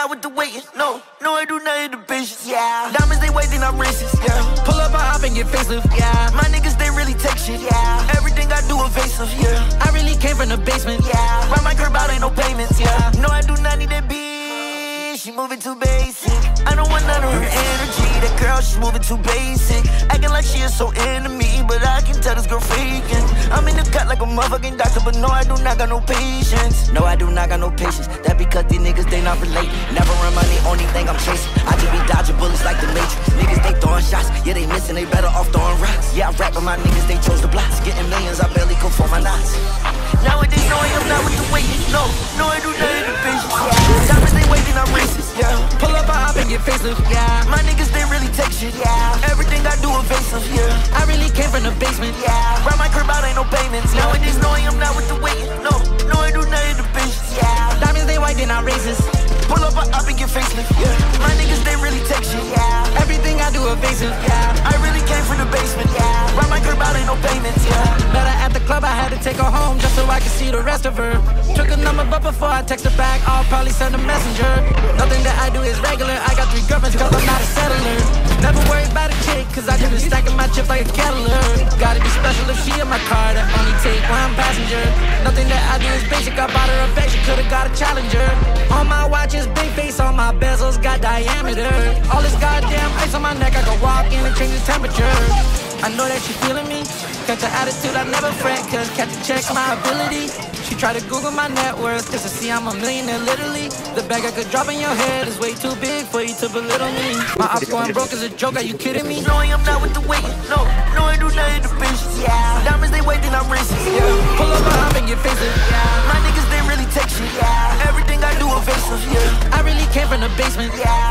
not with the waiting, no, I do not hit the patience, yeah. Diamonds, they wait, then I'm racist, yeah. Pull up, I hop and get facelift, yeah. My niggas, they really take shit, yeah. Everything I do evasive, yeah. I really came from the basement, yeah. Ride my curb out, ain't no payments, yeah. No, I do not need that bitch, she moving too basic. I don't want none of her energy, that girl, she's moving too basic. Acting like she is so into me, but I can tell this girl faking. I'm in the cut like a motherfucking doctor, but no, I do not got no patience. No, I do not got no patience. That because these niggas, they not related. Never run money, only thing I'm chasing. I just be dodging bullets like the Matrix. Niggas, they throwing shots, yeah, they missing, they better off throwing rocks. Yeah, I rap with my niggas, they chose the blocks. Getting millions, I barely go for my knots. Nowadays, knowing I'm not with the waiting, no, I do not hit the patience, yeah. Diamonds, they wait, then I'm racist, yeah. Pull up, I hop and get facelift, yeah. My niggas, they really take shit, yeah. Everything I do evasive, yeah. I really came from the basement, yeah. Ride my curb out, ain't no payments. Nowadays, knowing I'm not with the waiting, no, I do not hit the patience, yeah. Diamonds, they white, then I'm racist. Pull up, I hop and get facelift, yeah. My niggas, they really take shit, yeah. Everything I do evasive, yeah. I really came from the basement, yeah. Ride my curb out, ain't no payments, yeah. Met her at the club, I had to take her home just so I could see the rest of her. Took a number, but before I text her back, I'll probably send a messenger. Nothing that I do is regular, I got 3 girlfriends cause I'm not a settler. Never worry about a chick, cause I just been stacking my chips like a kettler. Gotta be special if she in my car, that only take 1 passenger. Nothing that I do is basic, I bought her a bag, she could've got a Challenger. On my watch is big face, on my bezels got diameter. All this goddamn ice on my neck, I can walk in and change the temperature. I know that she feeling me, got the attitude, I never fret, cause catch a check's my ability. She tried to Google my net worth, just to see I'm a millionaire literally. The bag I could drop in your head is way too big for you to belittle me. My ops going broke is a joke, are you kidding me? Knowing I'm not with the waiting, no, I do not hit the patience, yeah. Diamonds, they wait, then I'm racist, yeah. Pull up, I hop and get facelift, yeah. My niggas, they really take shit, yeah. Everything I do evasive, yeah. I really came from the basement, yeah.